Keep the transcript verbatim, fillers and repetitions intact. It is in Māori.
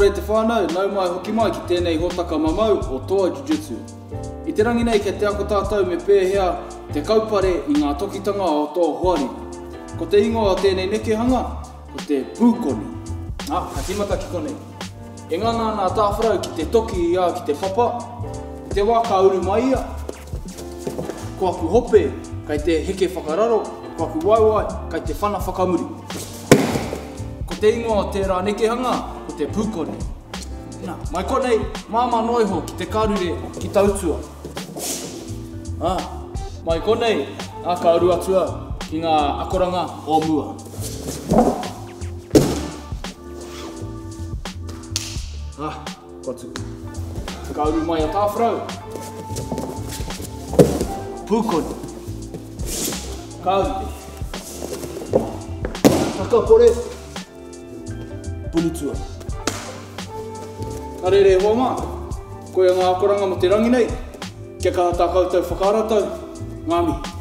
e te whānau, nau mai hoki mai ki tēnei hotaka mamau o Toa Jiu-Jitsu. I te rangi nei ke te ako tātou me pēhea te kaupare i ngā tokitanga o tō hoari. Ko te ingoa o tēnei nekehanga, ko te pūkoni. Ah, ka timata ki konei. E ngana nā Tawharau ki te toki ia ki te papa, te wā ka uru mai ia. Ko aku hope, kai te heke whakararo, ko aku waiwai, kai te whana whakamuri. Ko te ingoa o tērā nekehanga, ko te pūkoni. Nā, mai konei, māma noiho ki te karure ki tautua. Ah, mai konei, a ka uru atua ki ngā akoranga o mua. Ah, kotu. Ka uru mai a Tawharau. Pūkoni. Ka uru. Taka pore. Punutua. Ka rere hoa mā. Koe ngā akoranga mo te rangi nei. Kia kaha tā koutou whakaratau. Ngāmi.